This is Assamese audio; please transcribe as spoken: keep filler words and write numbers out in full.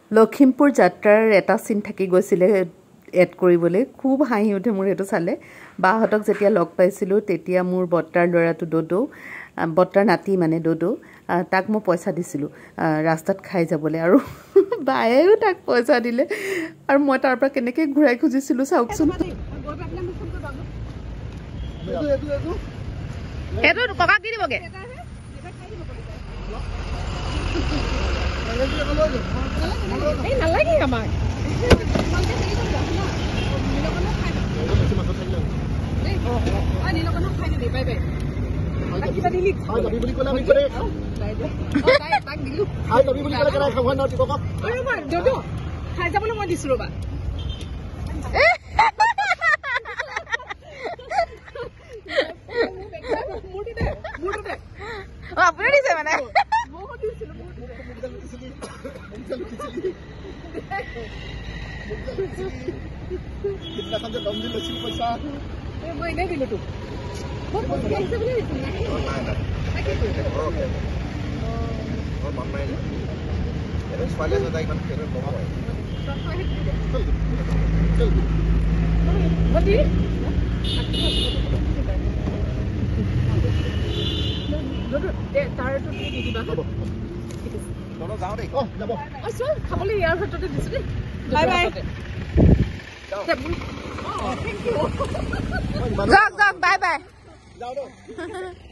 লখিমপুৰ যাত্ৰাৰ এটা সিন থাকি গৈছিলে এড কৰিবলৈ খুব হাঁহি উঠে মোৰ এটো চালে বাহতক যেতিয়া লগ পাইছিলো তেতিয়া মোৰ বট্টাৰ লৰাটো ডডো বট্টাৰ নাতি মানে ডডো তাক মই পইচা দিছিলো ৰাস্তাত খাই যাবলৈ আৰু বায়েও তাক পইচা দিলে আৰু মই তাৰ পৰা কেনেকৈ ঘুৰাই খুজিছিলো চাওকচোন এটো ককা কি দিবগে এই নালাগে আমাক মই দিছো ৰবা আপুনি দিছে মানে মই এনে দিলো তোক খাবলৈ ইয়াৰ ক্ষেত্ৰতে দিছো দেই বাই বাই যাওক যাওক বাই বাই